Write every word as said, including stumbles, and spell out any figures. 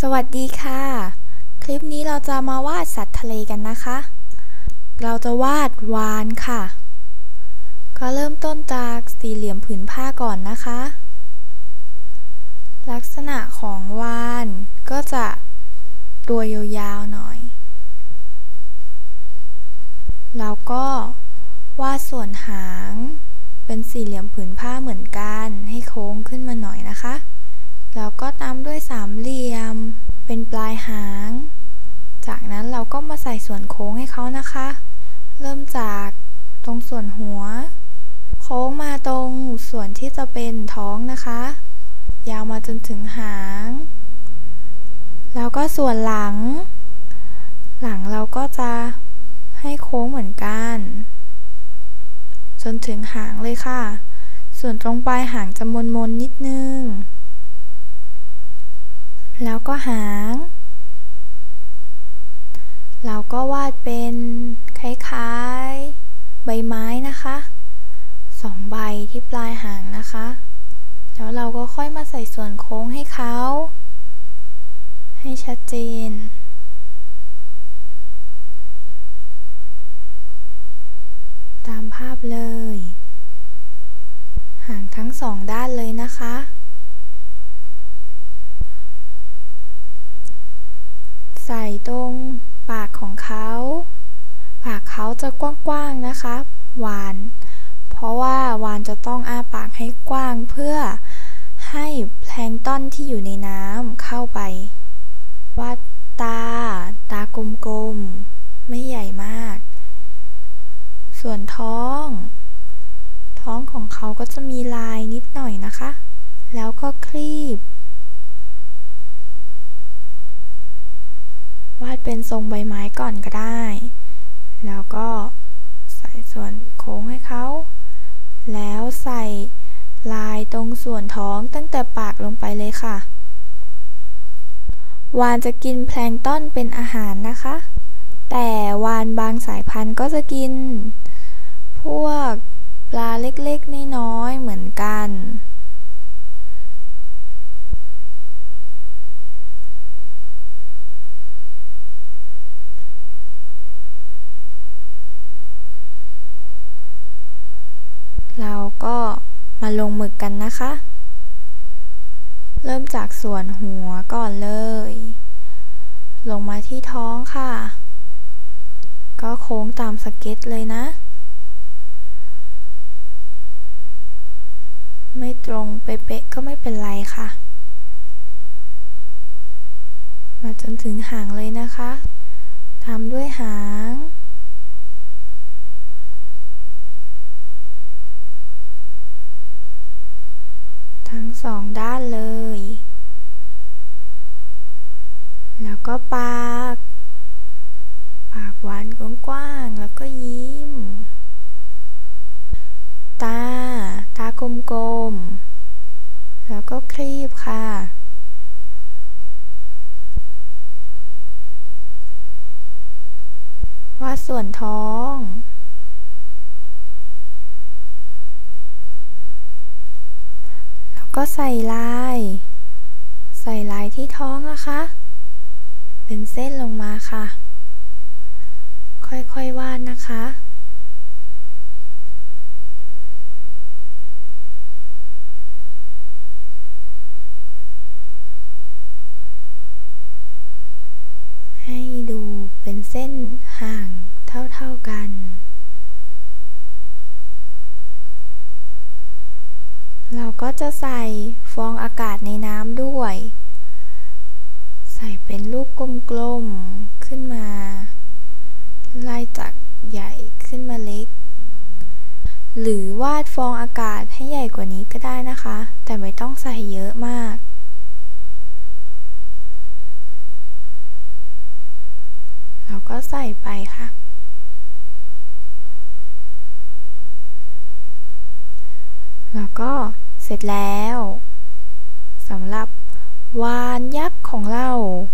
วัสดีค่ะคลิปนี้เราจะมาวาดสัตว์ทะเลกันนะคะเราจะวาดวาฬค่ะก็เริ่มต้นจากสี่เหลี่ยมผืนผ้าก่อนนะคะลักษณะของวาฬก็จะตัวยาวๆหน่อยแล้วก็วาดส่วนหางเป็นสี่เหลี่ยมผืนผ้าเหมือนกันให้โค้งขึ้นมาหน่อยนะคะแล้วก็ตามด้วยสามเหลี่ยมเป็นปลายหางจากนั้นเราก็มาใส่ส่วนโค้งให้เขานะคะเริ่มจากตรงส่วนหัวโค้งมาตรงส่วนที่จะเป็นท้องนะคะยาวมาจนถึงหางแล้วก็ส่วนหลังหลังเราก็จะให้โค้งเหมือนกันจนถึงหางเลยค่ะส่วนตรงปลายหางจะมนๆนิดนึงแล้วก็หางเราก็วาดเป็นคล้ายๆใบไม้นะคะสองใบที่ปลายหางนะคะแล้วเราก็ค่อยมาใส่ส่วนโค้งให้เขาให้ชัดเจนตามภาพเลยหางทั้งสองด้านเลยนะคะใส่ตรงปากของเขาปากเขาจะกว้างๆนะคะวาฬเพราะว่าวาฬจะต้องอ้าปากให้กว้างเพื่อให้แพลงก์ต้นที่อยู่ในน้ำเข้าไปวาดตาตากลมๆไม่ใหญ่มากส่วนท้องท้องของเขาก็จะมีลายนิดหน่อยนะคะแล้วก็คลีบวาดเป็นทรงใบไม้ก่อนก็ได้แล้วก็ใส่ส่วนโค้งให้เขาแล้วใส่ลายตรงส่วนท้องตั้งแต่ปากลงไปเลยค่ะวาฬจะกินแพลงก์ต้นเป็นอาหารนะคะแต่วาฬบางสายพันธุ์ก็จะกินพวกปลาเล็กๆน้อยๆเหมือนกันเราก็มาลงหมึกกันนะคะเริ่มจากส่วนหัวก่อนเลยลงมาที่ท้องค่ะก็โค้งตามสเก็ตเลยนะไม่ตรงเป๊ะๆก็ไม่เป็นไรค่ะมาจนถึงหางเลยนะคะทำด้วยหางทั้งสองด้านเลยแล้วก็ปากปากหวานกว้างๆแล้วก็ยิ้มตาตากลมๆแล้วก็คลีบค่ะวาดส่วนท้องก็ใส่ลายใส่ลายที่ท้องนะคะเป็นเส้นลงมาค่ะค่อยๆวาดนะคะให้ดูเป็นเส้นห่างเท่าๆกันเราก็จะใส่ฟองอากาศในน้ำด้วยใส่เป็นลูกกลมๆขึ้นมาไล่จากใหญ่ขึ้นมาเล็กหรือวาดฟองอากาศให้ใหญ่กว่านี้ก็ได้นะคะแต่ไม่ต้องใส่เยอะมากเราก็ใส่ไปค่ะแล้วก็เสร็จแล้วสำหรับวาฬยักษ์ของเรา